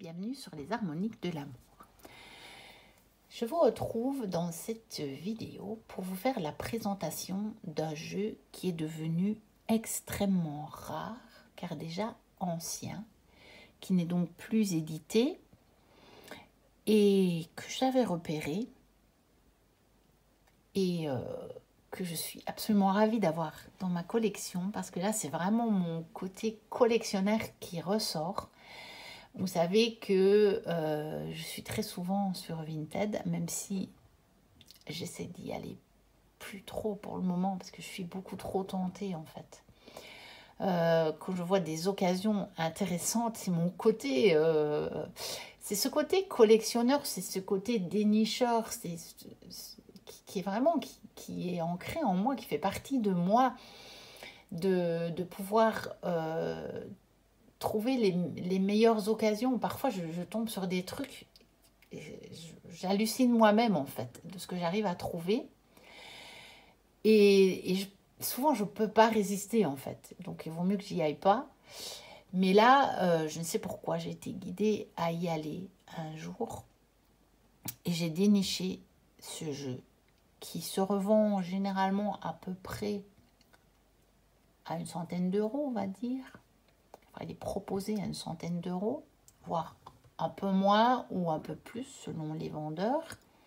bienvenue sur les harmoniques de l'amour. Je vous retrouve dans cette vidéo pour vous faire la présentation d'un jeu qui est devenu extrêmement rare, car déjà ancien, qui n'est donc plus édité et que j'avais repéré et que je suis absolument ravie d'avoir dans ma collection parce que là c'est vraiment mon côté collectionneur qui ressort. Vous savez que je suis très souvent sur Vinted, même si j'essaie d'y aller plus trop pour le moment parce que je suis beaucoup trop tentée en fait. Quand je vois des occasions intéressantes, c'est mon côté, c'est ce côté collectionneur, c'est ce côté dénicheur, qui est vraiment qui est ancré en moi, qui fait partie de moi, de pouvoir trouver les meilleures occasions. Parfois, je tombe sur des trucs, j'hallucine moi-même en fait de ce que j'arrive à trouver. Souvent, je ne peux pas résister en fait. Donc, il vaut mieux que j'y aille pas. Mais là, je ne sais pourquoi, j'ai été guidée à y aller un jour. Et j'ai déniché ce jeu qui se revend généralement à peu près à une centaine d'euros, on va dire. Enfin, il est proposé à une centaine d'euros, voire un peu moins ou un peu plus selon les vendeurs.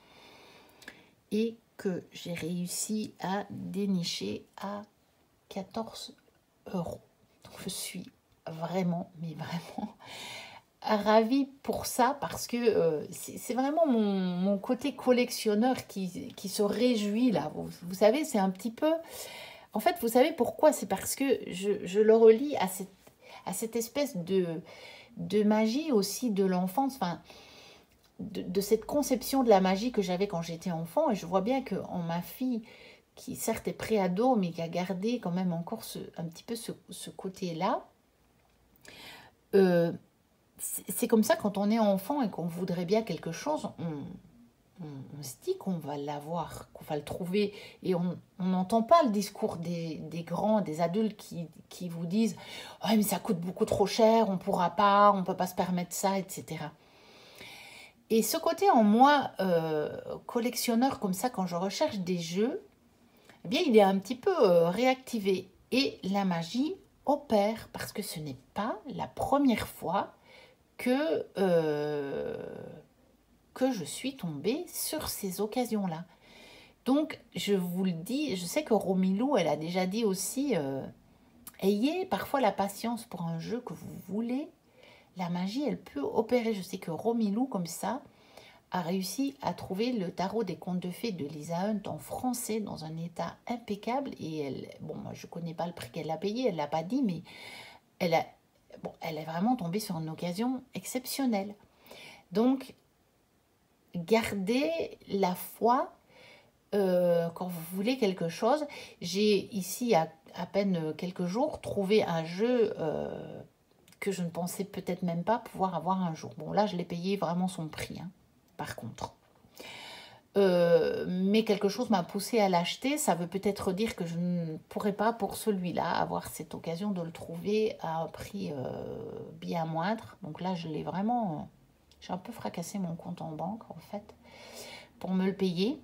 Et que j'ai réussi à dénicher à 14 euros. Donc je suis vraiment, mais vraiment ravie pour ça parce que c'est vraiment mon côté collectionneur qui se réjouit là. Vous savez, c'est un petit peu... En fait, vous savez pourquoi? C'est parce que je le relie à cette espèce de magie aussi de l'enfance, enfin, de cette conception de la magie que j'avais quand j'étais enfant. Et je vois bien qu'en ma fille, qui certes est pré-ado, mais qui a gardé quand même encore un petit peu ce côté-là, c'est comme ça quand on est enfant et qu'on voudrait bien quelque chose, on se dit qu'on va l'avoir, qu'on va le trouver. Et on n'entend pas le discours des grands, des adultes qui vous disent « Ouais, mais ça coûte beaucoup trop cher, on ne pourra pas, on ne peut pas se permettre ça, etc. » Et ce côté en moi, collectionneur comme ça, quand je recherche des jeux, eh bien, il est un petit peu réactivé. Et la magie opère, parce que ce n'est pas la première fois que je suis tombée sur ces occasions-là. Donc, je vous le dis, je sais que Romilou, elle a déjà dit aussi, ayez parfois la patience pour un jeu que vous voulez. La magie, elle peut opérer. Je sais que Romilou, comme ça, a réussi à trouver le tarot des contes de fées de Lisa Hunt en français dans un état impeccable. Et elle, bon, moi je ne connais pas le prix qu'elle a payé, elle ne l'a pas dit, mais elle est vraiment tombée sur une occasion exceptionnelle. Donc, gardez la foi quand vous voulez quelque chose. J'ai ici, à peine quelques jours, trouvé un jeu que je ne pensais peut-être même pas pouvoir avoir un jour. Bon, là, je l'ai payé vraiment son prix, hein, par contre. Mais quelque chose m'a poussé à l'acheter. Ça veut peut-être dire que je ne pourrais pas pour celui-là avoir cette occasion de le trouver à un prix bien moindre. Donc là, je l'ai vraiment... j'ai un peu fracassé mon compte en banque, en fait, pour me le payer.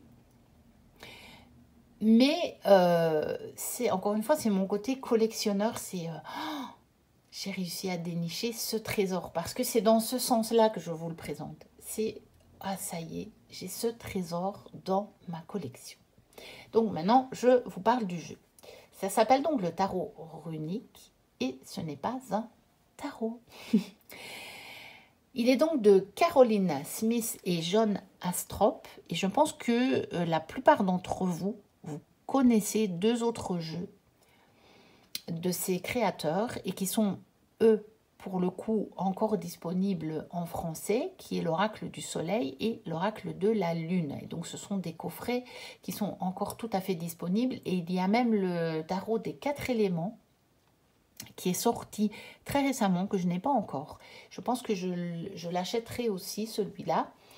Mais encore une fois, c'est mon côté collectionneur. C'est... j'ai réussi à dénicher ce trésor. Parce que c'est dans ce sens-là que je vous le présente. C'est... ah, ça y est, j'ai ce trésor dans ma collection. Donc maintenant, je vous parle du jeu. Ça s'appelle donc le tarot runique et ce n'est pas un tarot. Il est donc de Caroline Smith et John Astrop. Et je pense que la plupart d'entre vous, vous connaissez deux autres jeux de ces créateurs et qui sont, eux, pour le coup, encore disponible en français, qui est l'oracle du soleil et l'oracle de la lune. Et donc, ce sont des coffrets qui sont encore tout à fait disponibles. Et il y a même le tarot des 4 éléments qui est sorti très récemment, que je n'ai pas encore. Je pense que je l'achèterai aussi, celui-là.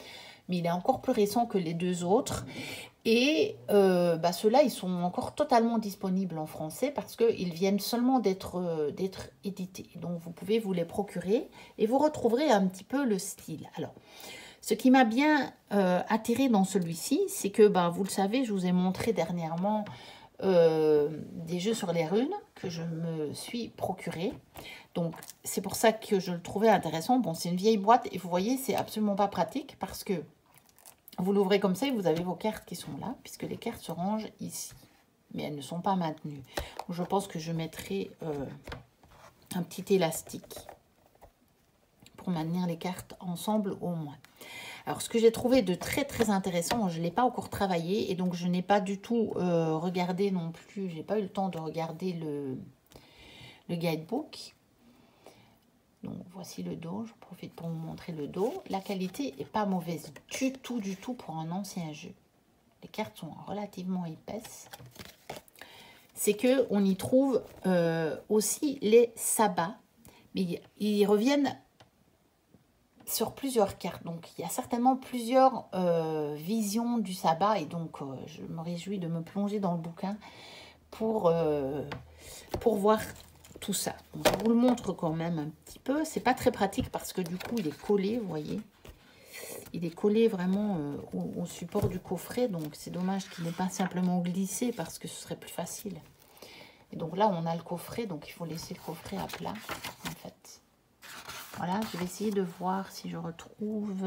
mais il est encore plus récent que les deux autres. Et ceux-là, ils sont encore totalement disponibles en français parce qu'ils viennent seulement d'être édités. Donc, vous pouvez vous les procurer et vous retrouverez un petit peu le style. Alors, ce qui m'a bien attiré dans celui-ci, c'est que, vous le savez, je vous ai montré dernièrement des jeux sur les runes que je me suis procuré. Donc, c'est pour ça que je le trouvais intéressant. Bon, c'est une vieille boîte et vous voyez, c'est absolument pas pratique parce que vous l'ouvrez comme ça et vous avez vos cartes qui sont là, puisque les cartes se rangent ici. Mais elles ne sont pas maintenues. Je pense que je mettrai un petit élastique pour maintenir les cartes ensemble au moins. Alors, ce que j'ai trouvé de très très intéressant, je ne l'ai pas encore travaillé et donc je n'ai pas du tout regardé non plus, je n'ai pas eu le temps de regarder le guidebook. Donc, voici le dos. Je profite pour vous montrer le dos. La qualité n'est pas mauvaise du tout pour un ancien jeu. Les cartes sont relativement épaisses. C'est qu'on y trouve aussi les sabbats. Mais ils reviennent sur plusieurs cartes. Donc, il y a certainement plusieurs visions du sabbat. Et donc, je me réjouis de me plonger dans le bouquin pour voir tout ça. Donc, je vous le montre quand même un petit peu. C'est pas très pratique parce que du coup, il est collé, vous voyez. Il est collé vraiment au support du coffret. Donc, c'est dommage qu'il n'ait pas simplement glissé parce que ce serait plus facile. Et donc là, on a le coffret. Donc, il faut laisser le coffret à plat, en fait. Voilà, je vais essayer de voir si je retrouve.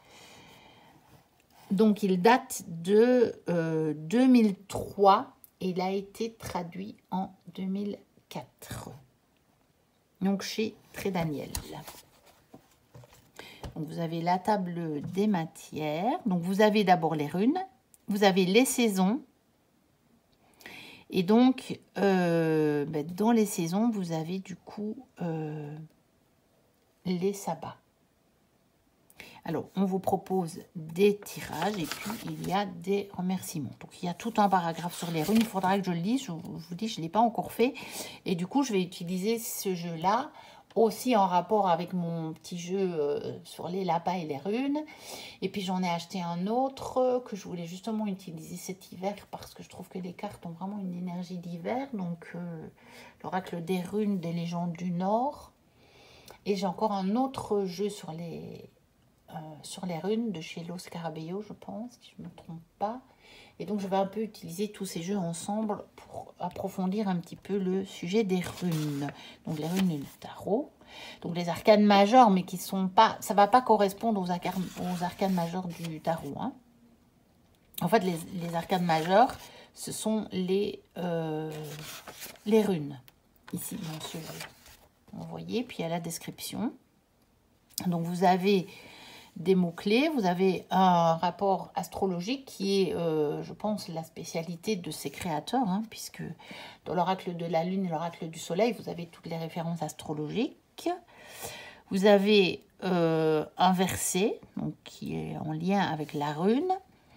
Donc, il date de 2003 et il a été traduit en 2004. Donc, chez Trédaniel. Donc, vous avez la table des matières. Donc, vous avez d'abord les runes. Vous avez les saisons. Et donc, dans les saisons, vous avez du coup les sabbats. Alors, on vous propose des tirages et puis il y a des remerciements. Donc, il y a tout un paragraphe sur les runes. Il faudra que je le lise. Je vous dis, je ne l'ai pas encore fait. Et du coup, je vais utiliser ce jeu-là aussi en rapport avec mon petit jeu sur les lapins et les runes. Et puis, j'en ai acheté un autre que je voulais justement utiliser cet hiver parce que je trouve que les cartes ont vraiment une énergie d'hiver. Donc, l'oracle des runes des légendes du Nord. Et j'ai encore un autre jeu sur les runes de chez Los Carabello, je pense, si je ne me trompe pas. Et donc, je vais un peu utiliser tous ces jeux ensemble pour approfondir un petit peu le sujet des runes. Donc, les runes et le tarot. Donc, les arcanes majeures, mais qui sont pas... Ça ne va pas correspondre aux arcanes majeures du tarot. Hein. En fait, les arcanes majeures, ce sont les runes. Ici, dans ce jeu. Vous voyez, puis il y a la description. Donc, vous avez des mots-clés, vous avez un rapport astrologique qui est, je pense, la spécialité de ces créateurs, hein, puisque dans l'oracle de la Lune et l'oracle du Soleil, vous avez toutes les références astrologiques. Vous avez un verset, donc, qui est en lien avec la rune.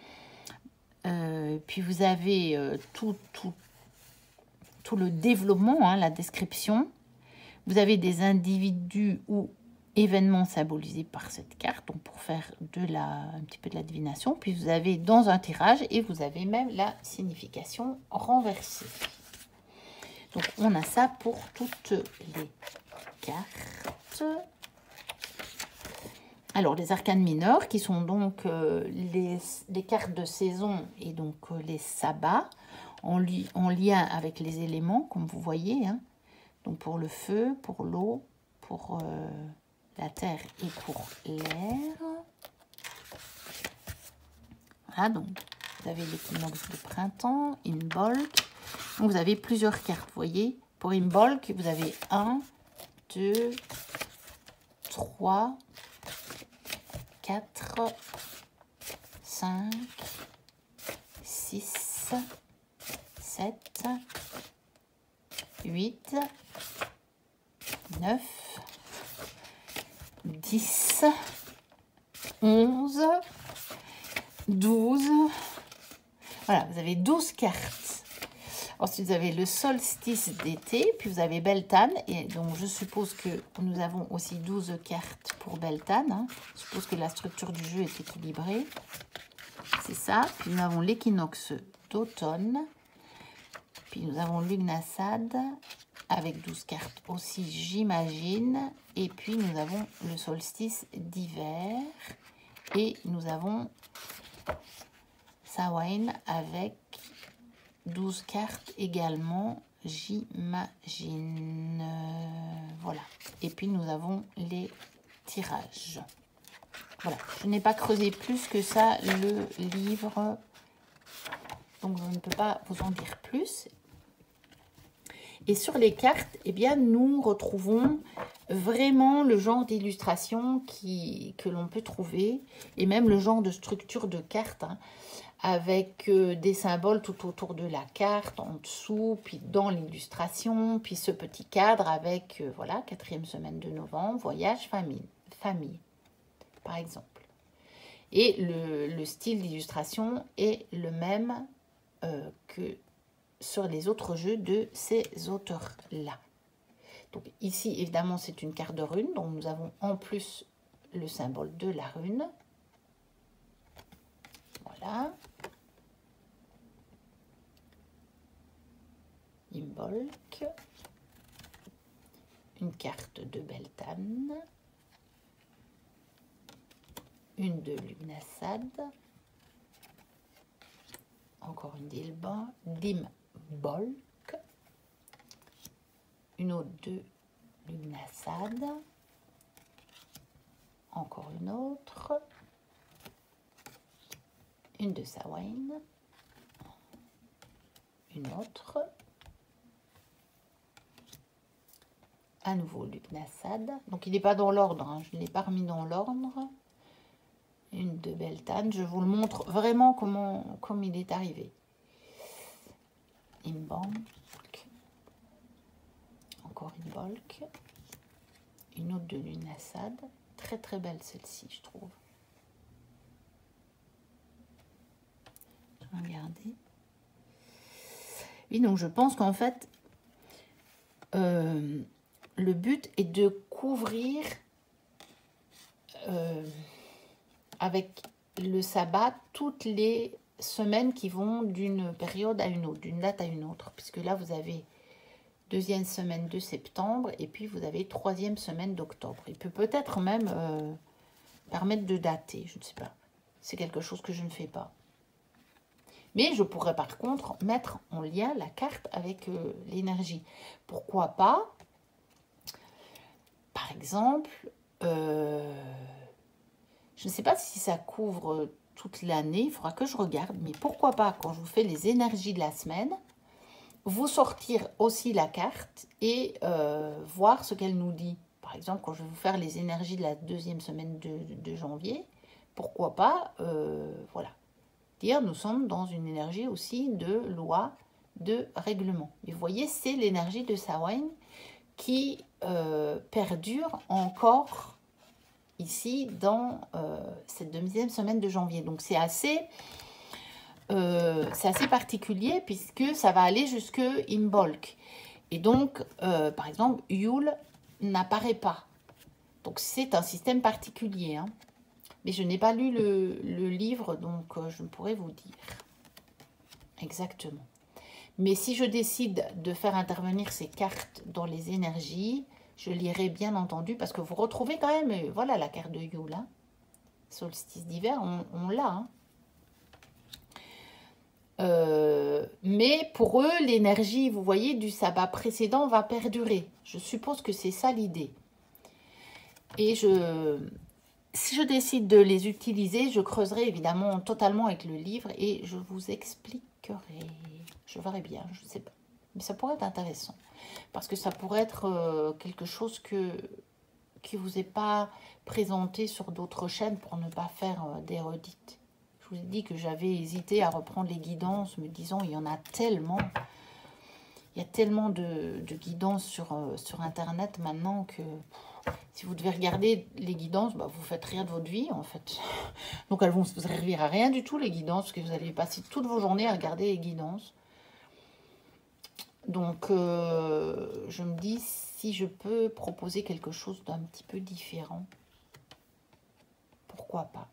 Puis vous avez tout le développement, hein, la description. Vous avez des individus ou événements symbolisés par cette carte, donc pour faire un petit peu de la divination. Puis vous avez dans un tirage et vous avez même la signification renversée. Donc on a ça pour toutes les cartes. Alors les arcanes mineures qui sont donc les cartes de saison et donc les sabbats en lien avec les éléments comme vous voyez. Hein. Donc pour le feu, pour l'eau, pour la terre et pour l'air. Voilà, donc vous avez l'équinoxe de printemps, Imbolc. Donc vous avez plusieurs cartes, vous voyez. Pour Imbolc, vous avez 1, 2, 3, 4, 5, 6, 7, 8, 9, 10, 11, 12. Voilà, vous avez 12 cartes. Ensuite, vous avez le solstice d'été, puis vous avez Beltane. Et donc, je suppose que nous avons aussi 12 cartes pour Beltane. Hein. Je suppose que la structure du jeu est équilibrée. C'est ça. Puis nous avons l'équinoxe d'automne. Puis nous avons Lugnasad avec 12 cartes aussi, j'imagine. Et puis nous avons le solstice d'hiver. Et nous avons Samhain avec 12 cartes également, j'imagine. Voilà. Et puis nous avons les tirages. Voilà. Je n'ai pas creusé plus que ça le livre. Donc je ne peux pas vous en dire plus. Et sur les cartes, eh bien, nous retrouvons vraiment le genre d'illustration que l'on peut trouver. Et même le genre de structure de carte. Hein, avec des symboles tout autour de la carte, en dessous, puis dans l'illustration, puis ce petit cadre avec, voilà, 4e semaine de novembre, voyage, famille, par exemple. Et le style d'illustration est le même que sur les autres jeux de ces auteurs-là. Donc ici, évidemment, c'est une carte de rune, donc nous avons en plus le symbole de la rune. Voilà. Imbolc. Une carte de Beltane. Une de Lugnasad. Encore une d'Imbolc. Une autre de Lugnasad. Encore une autre. Une de Samhain. Une autre. À nouveau Lugnasad. Donc il n'est pas dans l'ordre, hein. Je ne l'ai pas remis dans l'ordre. Une de Beltane. Je vous le montre vraiment comme il est arrivé. Imbolc. Encore Imbolc. Une autre de Lugnasad. Très très belle celle-ci, je trouve. Regardez. Oui, donc je pense qu'en fait, le but est de couvrir avec le sabbat toutes les semaines qui vont d'une période à une autre, d'une date à une autre. Puisque là, vous avez 2e semaine de septembre et puis vous avez 3e semaine d'octobre. Il peut peut-être même permettre de dater, je ne sais pas. C'est quelque chose que je ne fais pas. Mais je pourrais par contre mettre en lien la carte avec l'énergie. Pourquoi pas, par exemple, je ne sais pas si ça couvre toute l'année, il faudra que je regarde, mais pourquoi pas, quand je vous fais les énergies de la semaine, vous sortir aussi la carte et voir ce qu'elle nous dit. Par exemple, quand je vais vous faire les énergies de la 2e semaine de janvier, pourquoi pas, voilà. Dire nous sommes dans une énergie aussi de loi, de règlement. Et vous voyez, c'est l'énergie de Samhain qui perdure encore ici dans cette 2e semaine de janvier. Donc c'est assez particulier puisque ça va aller jusque Imbolc. Et donc, par exemple, Yule n'apparaît pas. Donc c'est un système particulier, hein. Mais je n'ai pas lu le livre, donc je ne pourrais vous dire exactement. Mais si je décide de faire intervenir ces cartes dans les énergies, je lirai bien entendu, parce que vous retrouvez quand même, voilà la carte de Yule, hein. Solstice d'hiver, on l'a. Hein. Mais pour eux, l'énergie, vous voyez, du sabbat précédent va perdurer. Je suppose que c'est ça l'idée. Et si je décide de les utiliser, je creuserai évidemment totalement avec le livre et je vous expliquerai. Je verrai bien, je ne sais pas. Mais ça pourrait être intéressant. Parce que ça pourrait être quelque chose qui ne vous est pas présenté sur d'autres chaînes pour ne pas faire des redites. Je vous ai dit que j'avais hésité à reprendre les guidances, me disant il y en a tellement. Il y a tellement de guidances sur Internet maintenant que si vous devez regarder les guidances, bah, vous ne faites rien de votre vie en fait. Donc elles vont vous servir à rien du tout les guidances, parce que vous allez passer toutes vos journées à regarder les guidances. Donc je me dis si je peux proposer quelque chose d'un petit peu différent. pourquoi pas.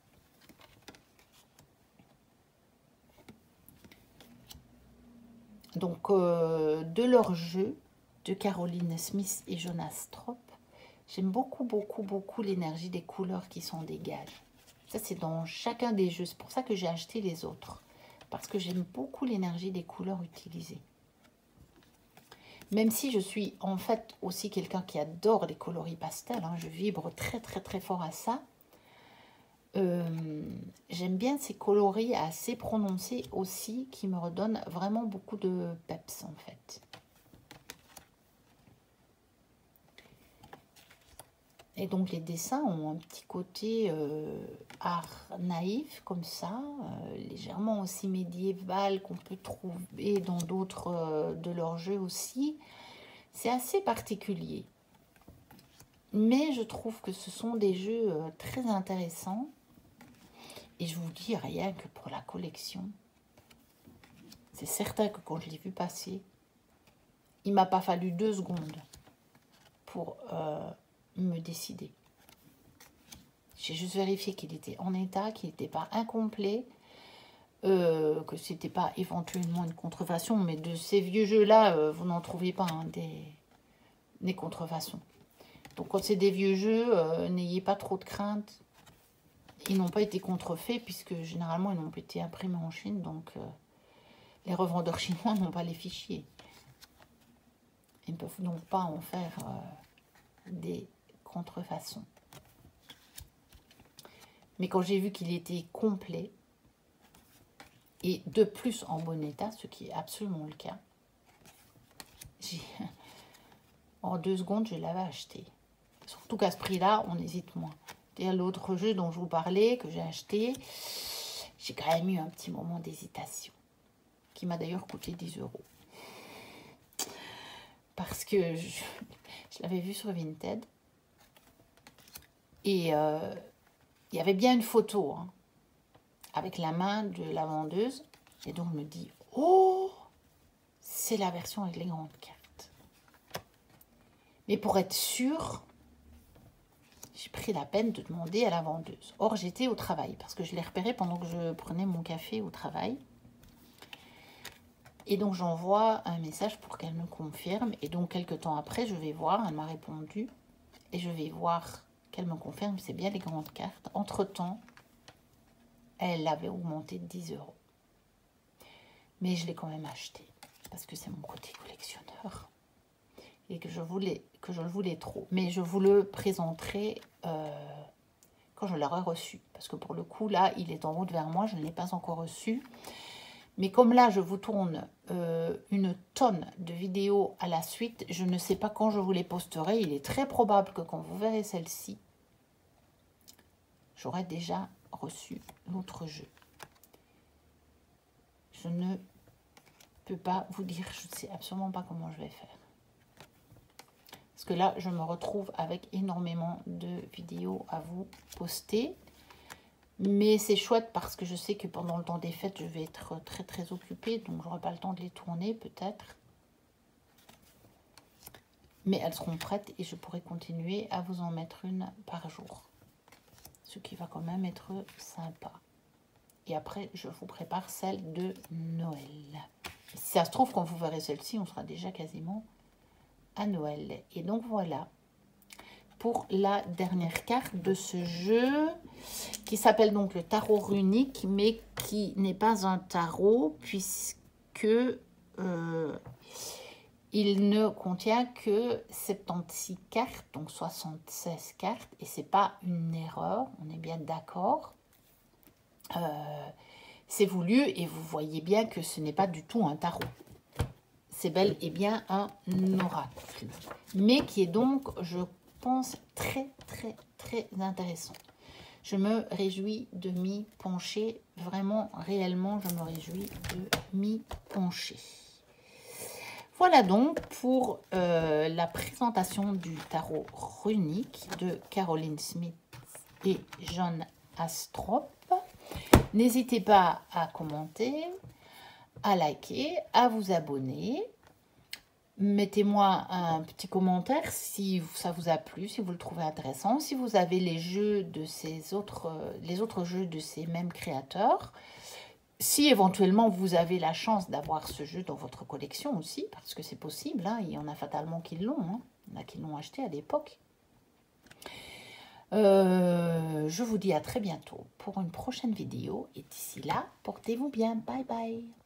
Donc, de leur jeu, de Caroline Smith et Jonas Trop, j'aime beaucoup, beaucoup, beaucoup l'énergie des couleurs qui s'en dégagent. Ça, c'est dans chacun des jeux. C'est pour ça que j'ai acheté les autres. Parce que j'aime beaucoup l'énergie des couleurs utilisées. Même si je suis en fait aussi quelqu'un qui adore les coloris pastels. Hein, je vibre très, très, très fort à ça. J'aime bien ces coloris assez prononcés aussi qui me redonnent vraiment beaucoup de peps en fait. Et donc les dessins ont un petit côté art naïf comme ça, légèrement aussi médiéval qu'on peut trouver dans d'autres de leurs jeux aussi. C'est assez particulier. Mais je trouve que ce sont des jeux très intéressants. Et je vous dis, rien que pour la collection, c'est certain que quand je l'ai vu passer, il ne m'a pas fallu 2 secondes pour me décider. J'ai juste vérifié qu'il était en état, qu'il n'était pas incomplet, que ce n'était pas éventuellement une contrefaçon, mais de ces vieux jeux-là, vous n'en trouvez pas hein, des contrefaçons. Donc quand c'est des vieux jeux, n'ayez pas trop de crainte. Ils n'ont pas été contrefaits puisque généralement ils n'ont pas été imprimés en Chine, donc les revendeurs chinois n'ont pas les fichiers. Ils ne peuvent donc pas en faire des contrefaçons. Mais quand j'ai vu qu'il était complet et de plus en bon état, ce qui est absolument le cas, en 2 secondes je l'avais acheté. Surtout qu'à ce prix-là, on hésite moins. L'autre jeu dont je vous parlais, que j'ai acheté, j'ai quand même eu un petit moment d'hésitation, qui m'a d'ailleurs coûté 10 €. Parce que je l'avais vu sur Vinted. Et il y avait bien une photo, hein, avec la main de la vendeuse. Et donc, je me dis, oh, c'est la version avec les grandes cartes. Mais pour être sûre, j'ai pris la peine de demander à la vendeuse. Or, j'étais au travail, parce que je l'ai repéré pendant que je prenais mon café au travail. Et donc, j'envoie un message pour qu'elle me confirme. Et donc, quelques temps après, je vais voir, elle m'a répondu. Et je vais voir qu'elle me confirme, c'est bien les grandes cartes. Entre-temps, elle avait augmenté de 10 €. Mais je l'ai quand même acheté, parce que c'est mon côté collectionneur. Et que je le voulais trop. Mais je vous le présenterai quand je l'aurai reçu. Parce que pour le coup, là, il est en route vers moi. Je ne l'ai pas encore reçu. Mais comme là, je vous tourne une tonne de vidéos à la suite, je ne sais pas quand je vous les posterai. Il est très probable que quand vous verrez celle-ci, j'aurai déjà reçu l'autre jeu. Je ne peux pas vous dire, je ne sais absolument pas comment je vais faire. Parce que là, je me retrouve avec énormément de vidéos à vous poster. Mais c'est chouette parce que je sais que pendant le temps des fêtes, je vais être très très occupée. Donc, je n'aurai pas le temps de les tourner peut-être. Mais elles seront prêtes et je pourrai continuer à vous en mettre une par jour. Ce qui va quand même être sympa. Et après, je vous prépare celle de Noël. Si ça se trouve, quand vous verrez celle-ci, on sera déjà quasiment à Noël. Et donc, voilà. Pour la dernière carte de ce jeu qui s'appelle donc le tarot runique, mais qui n'est pas un tarot puisque il ne contient que 76 cartes, donc 76 cartes, et c'est pas une erreur, on est bien d'accord. C'est voulu et vous voyez bien que ce n'est pas du tout un tarot. C'est bel et bien un oracle, mais qui est donc, je pense, très très très intéressant. Je me réjouis de m'y pencher, vraiment réellement je me réjouis de m'y pencher. Voilà donc pour la présentation du tarot runique de Caroline Smith et John Astrop. N'hésitez pas à commenter, à liker, à vous abonner. Mettez-moi un petit commentaire si ça vous a plu, si vous le trouvez intéressant. Si vous avez les jeux de les autres jeux de ces mêmes créateurs. Si éventuellement vous avez la chance d'avoir ce jeu dans votre collection aussi, parce que c'est possible, hein, il y en a fatalement qui l'ont, hein, il y en a qui l'ont acheté à l'époque. Je vous dis à très bientôt pour une prochaine vidéo et d'ici là, portez-vous bien. Bye bye.